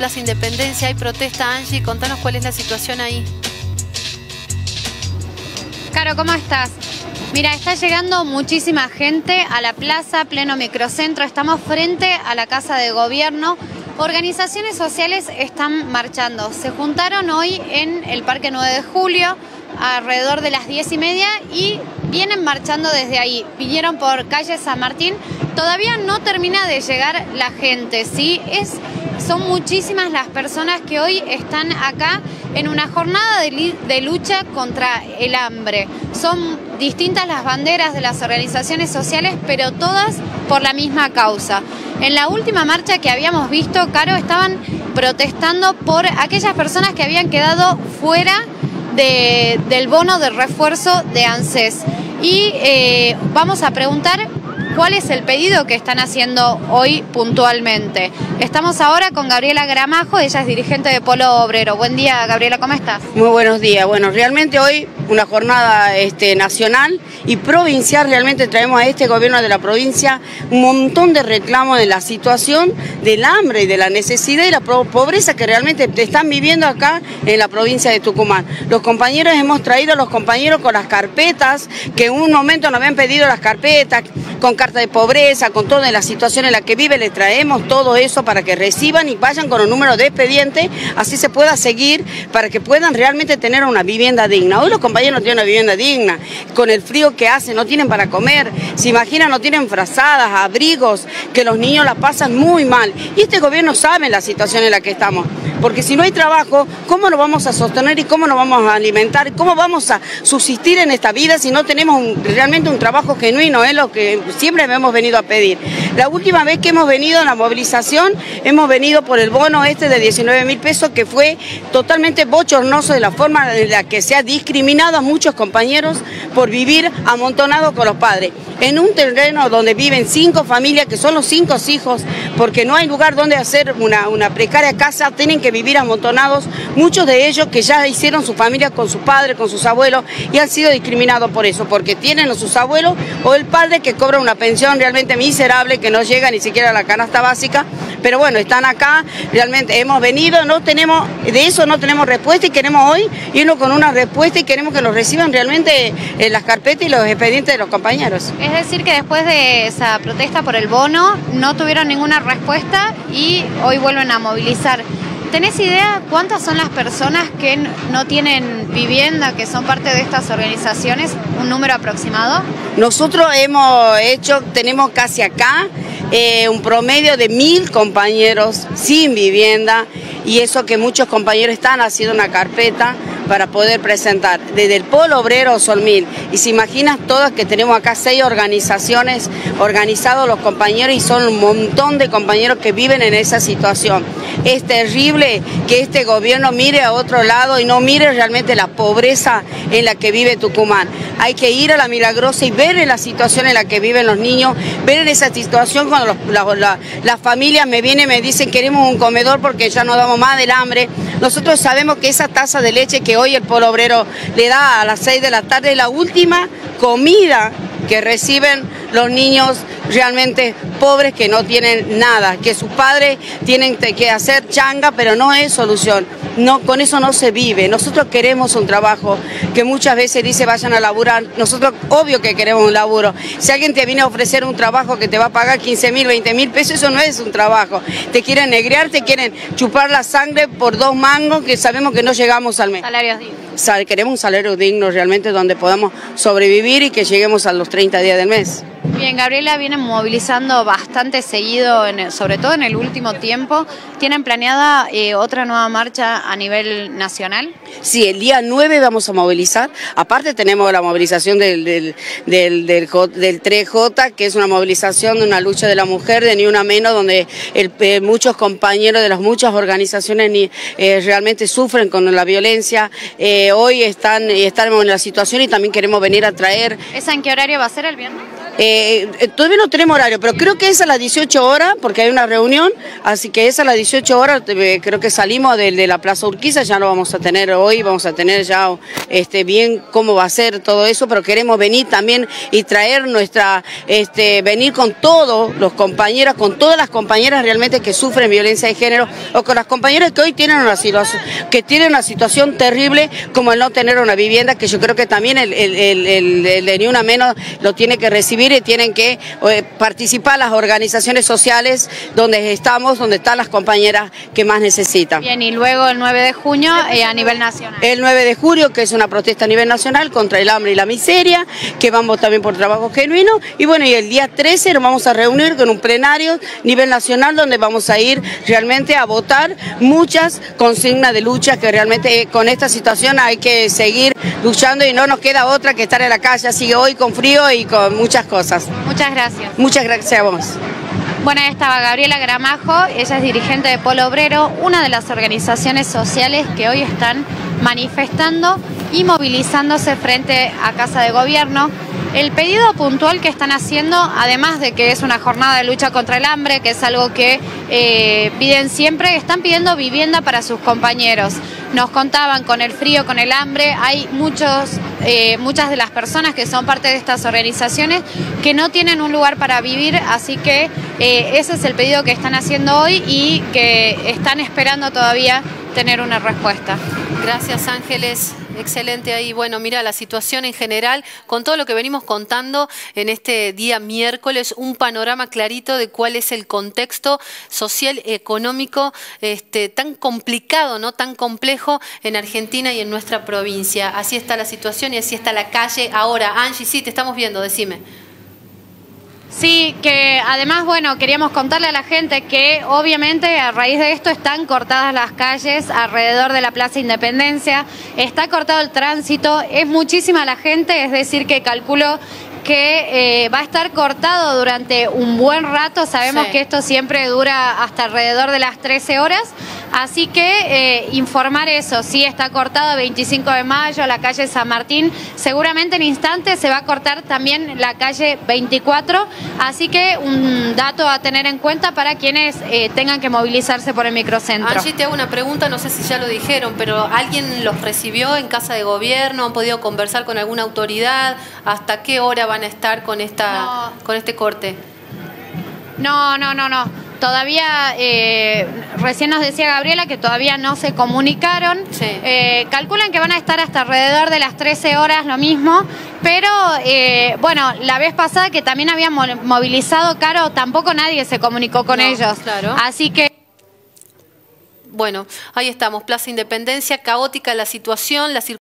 Plaza Independencia. Hay protesta, Angie, contanos cuál es la situación ahí. Caro, ¿cómo estás? Mira, está llegando muchísima gente a la plaza, pleno microcentro. Estamos frente a la Casa de Gobierno. Organizaciones sociales están marchando. Se juntaron hoy en el Parque 9 de Julio, alrededor de las 10:30, y vienen marchando desde ahí. Vinieron por calle San Martín. Todavía no termina de llegar la gente, ¿sí? Son muchísimas las personas que hoy están acá en una jornada de lucha contra el hambre. Son distintas las banderas de las organizaciones sociales, pero todas por la misma causa. En la última marcha que habíamos visto, Caro, estaban protestando por aquellas personas que habían quedado fuera del bono de refuerzo de ANSES. Y vamos a preguntar cuál es el pedido que están haciendo hoy puntualmente. Estamos ahora con Gabriela Gramajo, ella es dirigente de Polo Obrero. Buen día, Gabriela, ¿cómo estás? Muy buenos días. Bueno, realmente hoy una jornada nacional y provincial. Realmente traemos a este gobierno de la provincia un montón de reclamos de la situación del hambre y de la necesidad y la pobreza que realmente están viviendo acá en la provincia de Tucumán. Los compañeros hemos traído a los compañeros con las carpetas, que en un momento nos habían pedido las carpetas, con carta de pobreza, con toda la situación en la que vive, les traemos todo eso para que reciban y vayan con un número de expediente, así se pueda seguir, para que puedan realmente tener una vivienda digna. Hoy los compañeros no tienen una vivienda digna, con el frío que hace, no tienen para comer, se imaginan, no tienen frazadas, abrigos, que los niños la pasan muy mal. Y este gobierno sabe la situación en la que estamos, porque si no hay trabajo, ¿cómo nos vamos a sostener y cómo nos vamos a alimentar? ¿Cómo vamos a subsistir en esta vida si no tenemos realmente un trabajo genuino? Es lo que siempre hemos venido a pedir. La última vez que hemos venido a la movilización, hemos venido por el bono de 19.000 pesos, que fue totalmente bochornoso de la forma en la que se ha discriminado a muchos compañeros por vivir amontonados con los padres. En un terreno donde viven 5 familias, que son los 5 hijos, porque no hay lugar donde hacer una precaria casa, tienen que vivir amontonados, muchos de ellos que ya hicieron su familia con sus padres, con sus abuelos, y han sido discriminados por eso, porque tienen a sus abuelos o el padre que cobra una pensión realmente miserable, que no llega ni siquiera a la canasta básica. Pero bueno, están acá, realmente hemos venido, de eso no tenemos respuesta, y queremos hoy irnos con una respuesta y queremos que nos reciban realmente las carpetas y los expedientes de los compañeros. Es decir, que después de esa protesta por el bono no tuvieron ninguna respuesta y hoy vuelven a movilizar. ¿Tenés idea cuántas son las personas que no tienen vivienda, que son parte de estas organizaciones? ¿Un número aproximado? Nosotros tenemos casi acá un promedio de 1.000 compañeros sin vivienda, y eso que muchos compañeros están haciendo una carpeta para poder presentar, desde el Polo Obrero Solmil. Y se imaginan todas que tenemos acá 6 organizaciones organizados los compañeros, y son un montón de compañeros que viven en esa situación. Es terrible que este gobierno mire a otro lado y no mire realmente la pobreza en la que vive Tucumán. Hay que ir a La Milagrosa y ver en la situación en la que viven los niños, ver en esa situación cuando las familias me vienen y me dicen queremos un comedor porque ya no damos más del hambre. Nosotros sabemos que esa taza de leche que hoy el Polo Obrero le da a las 6 de la tarde es la última comida que reciben los niños realmente pobres, que no tienen nada, que sus padres tienen que hacer changa, pero no es solución. No, con eso no se vive. Nosotros queremos un trabajo, que muchas veces dice vayan a laburar. Nosotros obvio que queremos un laburo. Si alguien te viene a ofrecer un trabajo que te va a pagar 15.000, 20.000 pesos, eso no es un trabajo. Te quieren negrear, te quieren chupar la sangre por 2 mangos, que sabemos que no llegamos al mes. Salarios dignos. Queremos un salario digno realmente donde podamos sobrevivir y que lleguemos a los 30 días del mes. Bien, Gabriela, vienen movilizando bastante seguido, sobre todo en el último tiempo. ¿Tienen planeada otra nueva marcha a nivel nacional? Sí, el día 9 vamos a movilizar. Aparte tenemos la movilización del 3J, que es una movilización de una lucha de la mujer, de Ni Una Menos, donde muchos compañeros de las muchas organizaciones realmente sufren con la violencia. Hoy estamos en la situación y también queremos venir a traer... ¿Esa en qué horario va a ser, el viernes? Todavía no tenemos horario, pero creo que es a las 18 horas, porque hay una reunión, así que es a las 18 horas, creo que salimos de la Plaza Urquiza, ya lo vamos a tener hoy, vamos a tener ya bien cómo va a ser todo eso, pero queremos venir también y traer venir con todos los compañeros, con todas las compañeras realmente que sufren violencia de género, o con las compañeras que hoy tienen una situación terrible, como el no tener una vivienda, que yo creo que también el de Ni Una Menos lo tiene que recibir y tienen que participar las organizaciones sociales donde están las compañeras que más necesitan. Bien, y luego el 9 de junio a nivel nacional. El 9 de julio, que es una protesta a nivel nacional contra el hambre y la miseria, que vamos también por trabajo genuino, y bueno, y el día 13 nos vamos a reunir con un plenario a nivel nacional donde vamos a ir realmente a votar muchas consignas de lucha que realmente con esta situación hay que seguir luchando y no nos queda otra que estar en la calle, así hoy con frío y con muchas cosas. Muchas gracias. Muchas gracias a vos. Bueno, ahí estaba Gabriela Gramajo, ella es dirigente de Polo Obrero, una de las organizaciones sociales que hoy están manifestando y movilizándose frente a Casa de Gobierno. El pedido puntual que están haciendo, además de que es una jornada de lucha contra el hambre, que es algo que piden siempre, están pidiendo vivienda para sus compañeros. Nos contaban, con el frío, con el hambre, hay muchas de las personas que son parte de estas organizaciones que no tienen un lugar para vivir, así que ese es el pedido que están haciendo hoy y que están esperando todavía tener una respuesta. Gracias, Ángeles. Excelente ahí. Bueno, mira, la situación en general, con todo lo que venimos contando en este día miércoles, un panorama clarito de cuál es el contexto social, económico, tan complicado, ¿no? Tan complejo en Argentina y en nuestra provincia. Así está la situación y así está la calle ahora. Angie, sí, te estamos viendo, decime. Sí, que además, bueno, queríamos contarle a la gente que obviamente a raíz de esto están cortadas las calles alrededor de la Plaza Independencia, está cortado el tránsito, es muchísima la gente, es decir que calculo que va a estar cortado durante un buen rato, sabemos que esto siempre dura hasta alrededor de las 13 horas, así que informar eso, sí está cortado 25 de mayo, la calle San Martín, seguramente en instantes se va a cortar también la calle 24, así que un dato a tener en cuenta para quienes tengan que movilizarse por el microcentro. Angie, te hago una pregunta, no sé si ya lo dijeron, pero ¿alguien los recibió en Casa de Gobierno? ¿Han podido conversar con alguna autoridad? ¿Hasta qué hora van a estar con este corte? No. Todavía, recién nos decía Gabriela que todavía no se comunicaron. Sí. Calculan que van a estar hasta alrededor de las 13 horas lo mismo, pero bueno, la vez pasada que también habían movilizado, Caro, tampoco nadie se comunicó con ellos. Claro. Así que... Bueno, ahí estamos, Plaza Independencia, caótica la situación,